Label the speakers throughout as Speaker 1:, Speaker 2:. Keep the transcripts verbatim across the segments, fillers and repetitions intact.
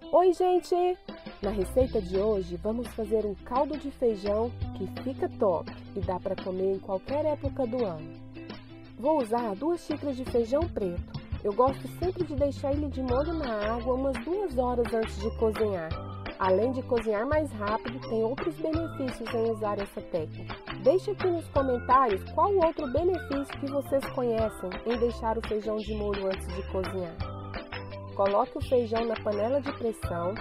Speaker 1: Oi, gente! Na receita de hoje vamos fazer um caldo de feijão que fica top e dá para comer em qualquer época do ano. Vou usar duas xícaras de feijão preto. Eu gosto sempre de deixar ele de molho na água umas duas horas antes de cozinhar. Além de cozinhar mais rápido, tem outros benefícios em usar essa técnica. Deixe aqui nos comentários qual outro benefício que vocês conhecem em deixar o feijão de molho antes de cozinhar. Coloque o feijão na panela de pressão,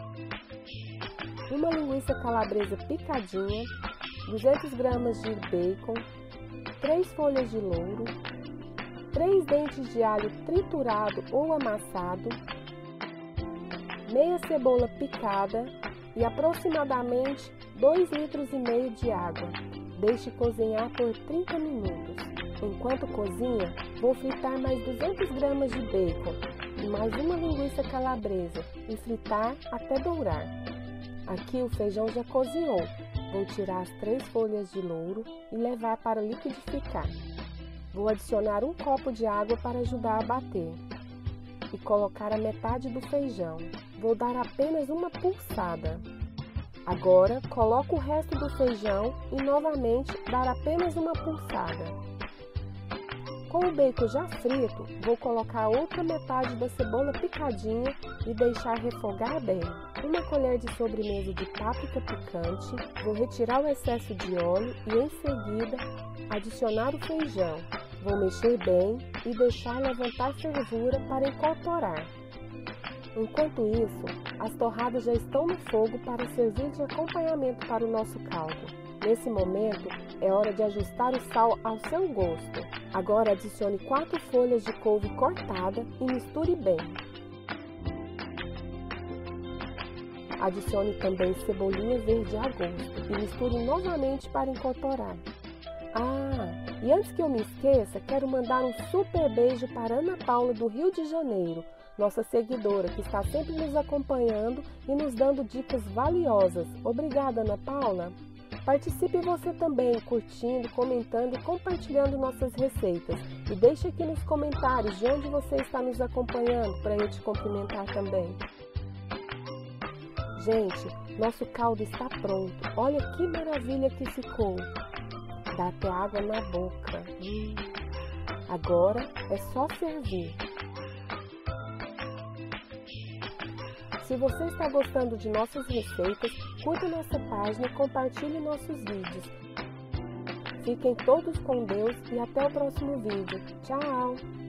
Speaker 1: uma linguiça calabresa picadinha, duzentas gramas de bacon, três folhas de louro, três dentes de alho triturado ou amassado, meia cebola picada e aproximadamente dois litros e meio de água. Deixe cozinhar por trinta minutos. Enquanto cozinha, vou fritar mais duzentas gramas de bacon e mais uma linguiça calabresa e fritar até dourar. Aqui o feijão já cozinhou. Vou tirar as três folhas de louro e levar para liquidificar. Vou adicionar um copo de água para ajudar a bater e colocar a metade do feijão. Vou dar apenas uma pulsada. Agora, coloco o resto do feijão e novamente dar apenas uma pulsada. Com o bacon já frito, vou colocar a outra metade da cebola picadinha e deixar refogar bem. Uma colher de sobremesa de páprica picante, vou retirar o excesso de óleo e em seguida adicionar o feijão. Vou mexer bem e deixar levantar fervura para incorporar. Enquanto isso, as torradas já estão no fogo para servir de acompanhamento para o nosso caldo. Nesse momento, é hora de ajustar o sal ao seu gosto. Agora adicione quatro folhas de couve cortada e misture bem. Adicione também cebolinha verde a gosto e misture novamente para incorporar. Ah, e antes que eu me esqueça, quero mandar um super beijo para Ana Paula do Rio de Janeiro, nossa seguidora que está sempre nos acompanhando e nos dando dicas valiosas. Obrigada, Ana Paula! Participe você também, curtindo, comentando e compartilhando nossas receitas. E deixe aqui nos comentários de onde você está nos acompanhando para eu te cumprimentar também. Gente, nosso caldo está pronto. Olha que maravilha que ficou. Dá até água na boca. Hum. Agora é só servir. Se você está gostando de nossas receitas, curta nossa página e compartilhe nossos vídeos. Fiquem todos com Deus e até o próximo vídeo. Tchau!